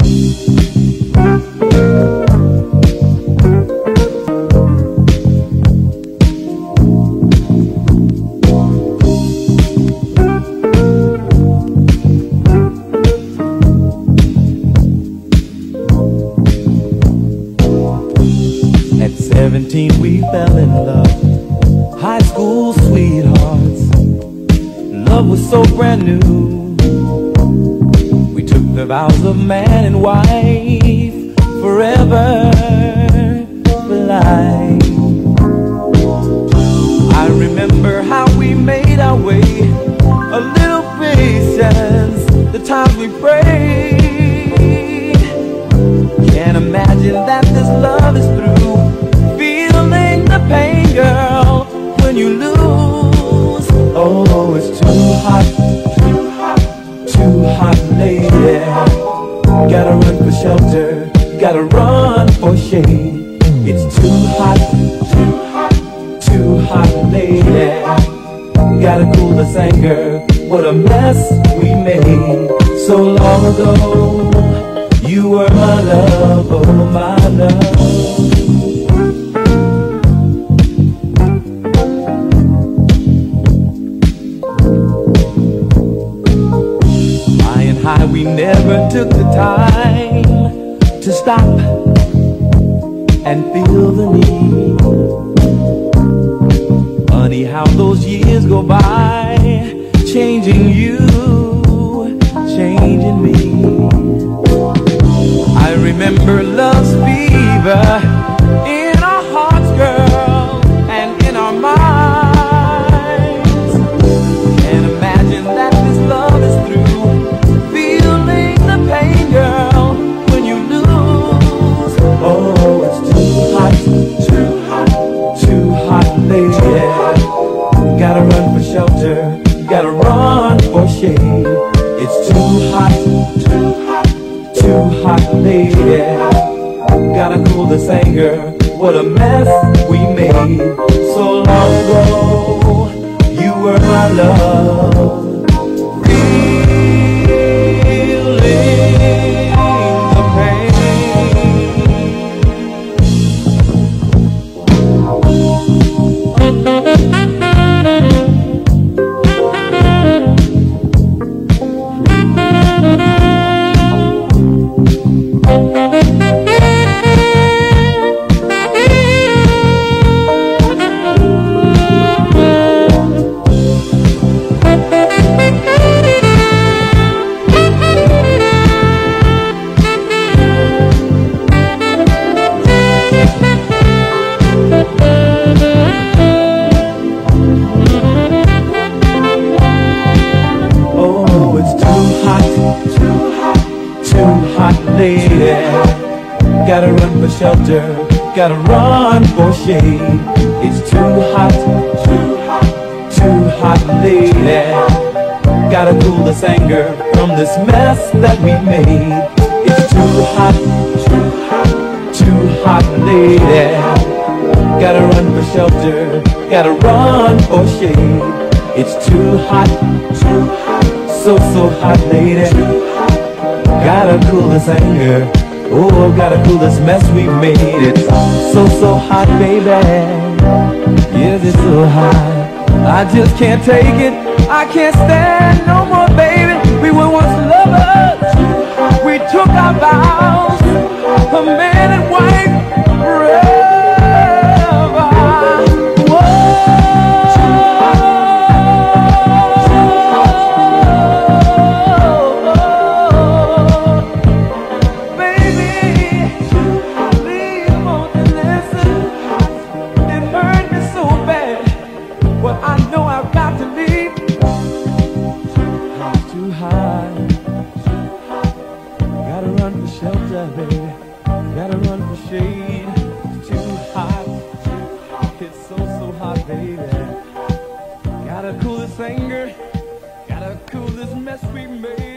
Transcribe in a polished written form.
At 17 we fell in love, high school sweethearts. Love was so brand new. We took the vows of man and wife, forever for life. I remember how we made our way, a little patience, the times we prayed. Can't imagine that this love is through, feeling the pain, girl, when you lose. Oh, it's too hot, too hot, too hot, lady. Gotta run for shelter, gotta run for shade. It's too hot, too hot, too hot, lady. Gotta cool this anger, what a mess we made so long ago. You were my love, oh my love. Flying high, we never took the time to stop and feel the need. Funny how those years go by, changing you, changing me. I remember love's fever in our hearts, girl, and in our minds. Can't imagine that this love is through, feeling the pain, girl, when you lose. Oh, it's too hot, too hot, too hot, lady. Gotta run for shelter, gotta run for shade. It's too hot, too hot, too hot, lady. Gotta cool this anger, what a mess we made so long ago. You were my love, feeling the pain. Lady, gotta run for shelter, gotta run for shade. It's too hot, too hot, too hot, lady. Gotta cool this anger from this mess that we made. It's too hot, too hot, too hot, lady. Gotta run for shelter, gotta run for shade. It's too hot, so hot, lady. Gotta cool this anger, oh, gotta cool this mess we made. It's so hot, baby. Yes, it's so hot. I just can't take it, I can't stand no more, baby. We were once lovers, we took our vows, a man and wife forever. Shelter, baby, gotta run for shade. It's too hot, it's so hot, baby. Gotta cool this anger, gotta cool this mess we made.